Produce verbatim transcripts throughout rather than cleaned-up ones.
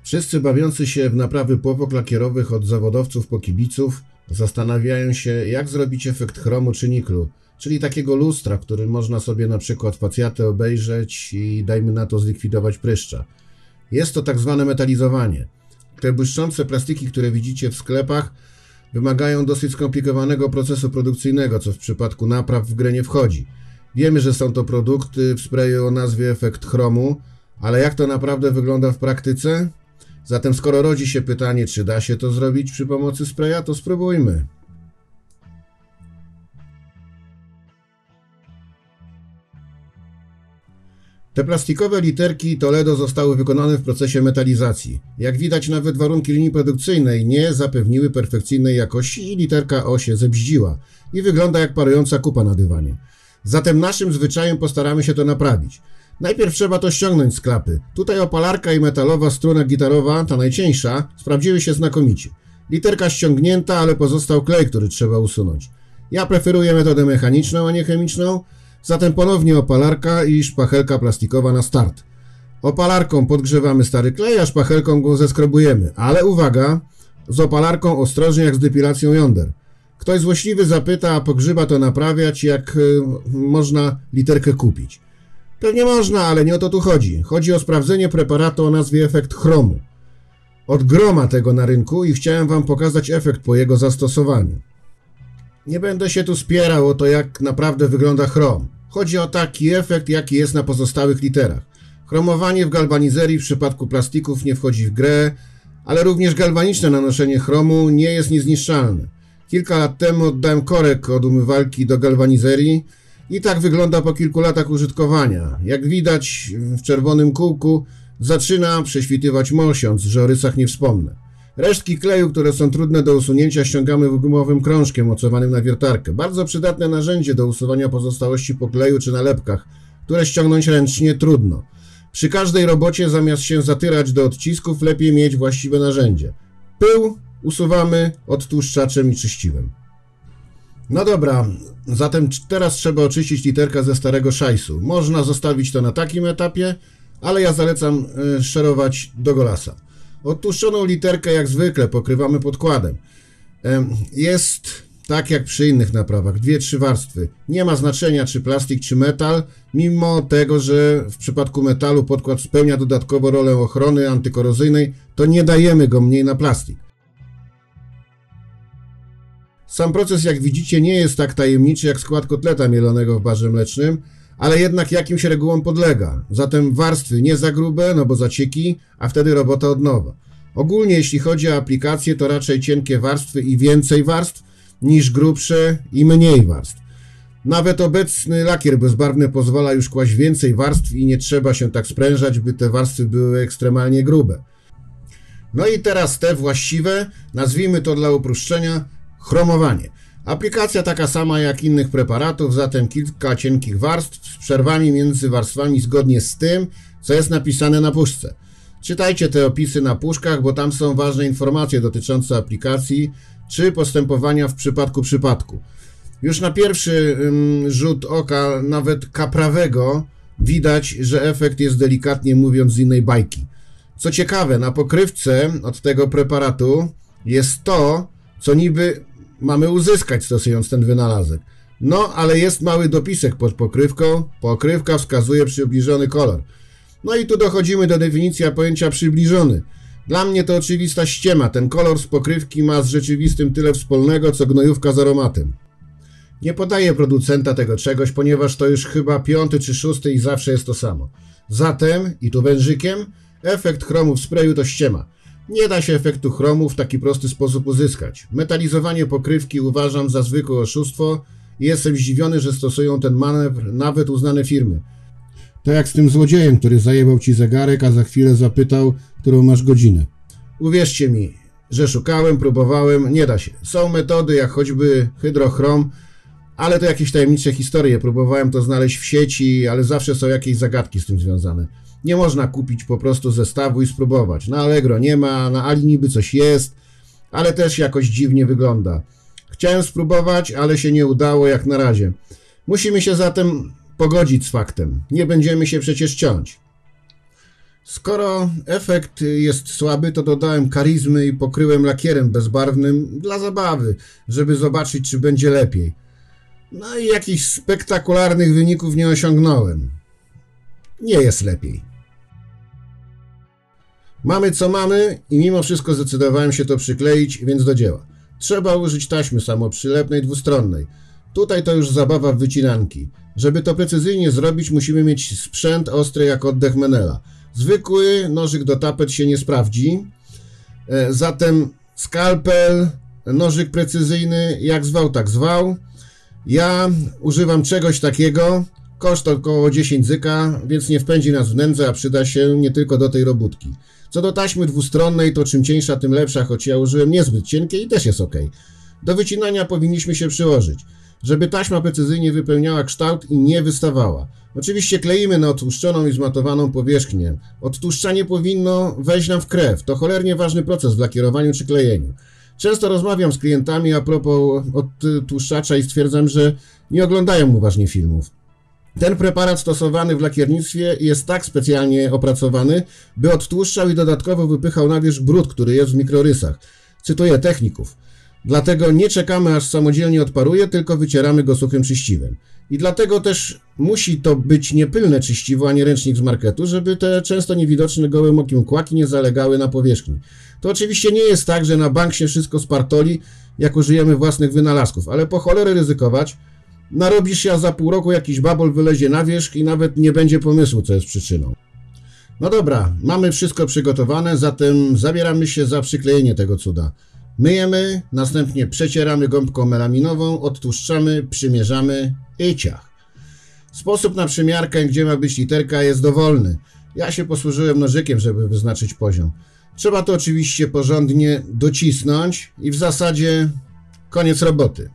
Wszyscy bawiący się w naprawy powłok lakierowych od zawodowców po kibiców zastanawiają się, jak zrobić efekt chromu czy niklu, czyli takiego lustra, w którym można sobie na przykład facjatę obejrzeć i dajmy na to zlikwidować pryszcza. Jest to tak zwane metalizowanie. Te błyszczące plastiki, które widzicie w sklepach, wymagają dosyć skomplikowanego procesu produkcyjnego, co w przypadku napraw w grę nie wchodzi. Wiemy, że są to produkty w sprayu o nazwie efekt chromu, ale jak to naprawdę wygląda w praktyce? Zatem skoro rodzi się pytanie, czy da się to zrobić przy pomocy spraya, to spróbujmy. Te plastikowe literki Toledo zostały wykonane w procesie metalizacji. Jak widać, nawet warunki linii produkcyjnej nie zapewniły perfekcyjnej jakości i literka O się zebździła i wygląda jak parująca kupa na dywanie. Zatem naszym zwyczajem postaramy się to naprawić. Najpierw trzeba to ściągnąć z klapy. Tutaj opalarka i metalowa struna gitarowa, ta najcieńsza, sprawdziły się znakomicie. Literka ściągnięta, ale pozostał klej, który trzeba usunąć. Ja preferuję metodę mechaniczną, a nie chemiczną, zatem ponownie opalarka i szpachelka plastikowa na start. Opalarką podgrzewamy stary klej, a szpachelką go zeskrobujemy. Ale uwaga, z opalarką ostrożnie jak z depilacją jąder. Ktoś złośliwy zapyta, a pogrzyba to naprawiać, jak y, można literkę kupić. Pewnie można, ale nie o to tu chodzi. Chodzi o sprawdzenie preparatu o nazwie efekt chromu. Od groma tego na rynku i chciałem wam pokazać efekt po jego zastosowaniu. Nie będę się tu spierał o to, jak naprawdę wygląda chrom. Chodzi o taki efekt, jaki jest na pozostałych literach. Chromowanie w galwanizerii w przypadku plastików nie wchodzi w grę, ale również galwaniczne nanoszenie chromu nie jest niezniszczalne. Kilka lat temu oddałem korek od umywalki do galwanizerii i tak wygląda po kilku latach użytkowania. Jak widać w czerwonym kółku zaczyna prześwitywać mosiąc, że o rysach nie wspomnę. Resztki kleju, które są trudne do usunięcia, ściągamy gumowym krążkiem mocowanym na wiertarkę. Bardzo przydatne narzędzie do usuwania pozostałości po kleju czy nalepkach, które ściągnąć ręcznie trudno. Przy każdej robocie zamiast się zatyrać do odcisków, lepiej mieć właściwe narzędzie. Pył usuwamy odtłuszczaczem i czyściwem. No dobra, zatem teraz trzeba oczyścić literkę ze starego szajsu. Można zostawić to na takim etapie, ale ja zalecam y, szerować do golasa. Odtłuszczoną literkę jak zwykle pokrywamy podkładem. Jest tak jak przy innych naprawach, dwie, trzy warstwy. Nie ma znaczenia czy plastik, czy metal, mimo tego, że w przypadku metalu podkład spełnia dodatkowo rolę ochrony antykorozyjnej, to nie dajemy go mniej na plastik. Sam proces, jak widzicie, nie jest tak tajemniczy jak skład kotleta mielonego w barze mlecznym, ale jednak jakimś regułom podlega. Zatem warstwy nie za grube, no bo zacieki, a wtedy robota od nowa. Ogólnie jeśli chodzi o aplikację, to raczej cienkie warstwy i więcej warstw niż grubsze i mniej warstw. Nawet obecny lakier bezbarwny pozwala już kłaść więcej warstw i nie trzeba się tak sprężać, by te warstwy były ekstremalnie grube. No i teraz te właściwe, nazwijmy to dla uproszczenia, chromowanie. Aplikacja taka sama jak innych preparatów, zatem kilka cienkich warstw z przerwami między warstwami zgodnie z tym, co jest napisane na puszce. Czytajcie te opisy na puszkach, bo tam są ważne informacje dotyczące aplikacji czy postępowania w przypadku przypadku. Już na pierwszy ym, rzut oka, nawet kaprawego, widać, że efekt jest delikatnie mówiąc z innej bajki. Co ciekawe, na pokrywce od tego preparatu jest to, co niby mamy uzyskać stosując ten wynalazek. No, ale jest mały dopisek pod pokrywką. Pokrywka wskazuje przybliżony kolor. No i tu dochodzimy do definicji pojęcia przybliżony. Dla mnie to oczywista ściema. Ten kolor z pokrywki ma z rzeczywistym tyle wspólnego, co gnojówka z aromatem. Nie podaję producenta tego czegoś, ponieważ to już chyba piąty czy szósty i zawsze jest to samo. Zatem, i tu wężykiem, efekt chromu w sprayu to ściema. Nie da się efektu chromu w taki prosty sposób uzyskać. Metalizowanie pokrywki uważam za zwykłe oszustwo i jestem zdziwiony, że stosują ten manewr nawet uznane firmy. To jak z tym złodziejem, który zajebał ci zegarek, a za chwilę zapytał, którą masz godzinę. Uwierzcie mi, że szukałem, próbowałem, nie da się. Są metody jak choćby hydrochrom, ale to jakieś tajemnicze historie. Próbowałem to znaleźć w sieci, ale zawsze są jakieś zagadki z tym związane. Nie można kupić po prostu zestawu i spróbować. Na Allegro nie ma, na Ali niby coś jest, ale też jakoś dziwnie wygląda. Chciałem spróbować, ale się nie udało jak na razie. Musimy się zatem pogodzić z faktem. Nie będziemy się przecież ciąć. Skoro efekt jest słaby, to dodałem karizmy i pokryłem lakierem bezbarwnym dla zabawy, żeby zobaczyć, czy będzie lepiej. No i jakichś spektakularnych wyników nie osiągnąłem. Nie jest lepiej. Mamy co mamy i mimo wszystko zdecydowałem się to przykleić, więc do dzieła. Trzeba użyć taśmy samoprzylepnej dwustronnej. Tutaj to już zabawa w wycinanki. Żeby to precyzyjnie zrobić, musimy mieć sprzęt ostry jak oddech Menela. Zwykły nożyk do tapet się nie sprawdzi, zatem skalpel, nożyk precyzyjny, jak zwał, tak zwał. Ja używam czegoś takiego, koszt około dziesięć zyka, więc nie wpędzi nas w nędzę, a przyda się nie tylko do tej robótki. Co do taśmy dwustronnej, to czym cieńsza, tym lepsza, choć ja użyłem niezbyt cienkiej i też jest ok. Do wycinania powinniśmy się przyłożyć, żeby taśma precyzyjnie wypełniała kształt i nie wystawała. Oczywiście kleimy na odtłuszczoną i zmatowaną powierzchnię. Odtłuszczanie powinno wejść nam w krew. To cholernie ważny proces w lakierowaniu czy klejeniu. Często rozmawiam z klientami a propos odtłuszczacza i stwierdzam, że nie oglądają uważnie filmów. Ten preparat stosowany w lakiernictwie jest tak specjalnie opracowany, by odtłuszczał i dodatkowo wypychał na wierzch brud, który jest w mikrorysach. Cytuję techników. Dlatego nie czekamy, aż samodzielnie odparuje, tylko wycieramy go suchym czyściwem. I dlatego też musi to być niepylne czyściwo, a nie ręcznik z marketu, żeby te często niewidoczne gołym okiem kłaki nie zalegały na powierzchni. To oczywiście nie jest tak, że na bank się wszystko spartoli, jak użyjemy własnych wynalazków, ale po cholerę ryzykować. Narobisz się, a za pół roku jakiś babol wylezie na wierzch i nawet nie będzie pomysłu, co jest przyczyną. No dobra, mamy wszystko przygotowane, zatem zabieramy się za przyklejenie tego cuda. Myjemy, następnie przecieramy gąbką melaminową, odtłuszczamy, przymierzamy i ciach. Sposób na przymiarkę, gdzie ma być literka, jest dowolny. Ja się posłużyłem nożykiem, żeby wyznaczyć poziom. Trzeba to oczywiście porządnie docisnąć i w zasadzie koniec roboty.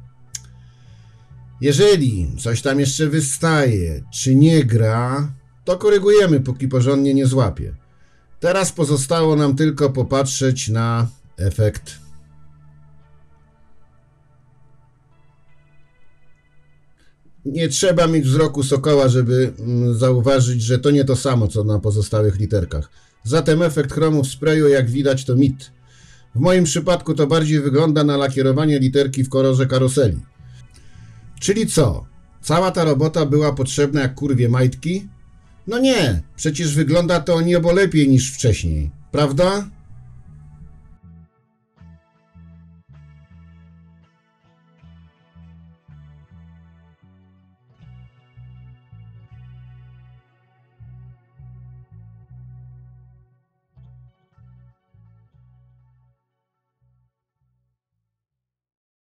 Jeżeli coś tam jeszcze wystaje, czy nie gra, to korygujemy, póki porządnie nie złapie. Teraz pozostało nam tylko popatrzeć na efekt. Nie trzeba mieć wzroku sokoła, żeby zauważyć, że to nie to samo, co na pozostałych literkach. Zatem efekt chromu w sprayu, jak widać, to mit. W moim przypadku to bardziej wygląda na lakierowanie literki w kolorze karoseli. Czyli co? Cała ta robota była potrzebna jak kurwie majtki? No nie, przecież wygląda to o niebo lepiej niż wcześniej, prawda?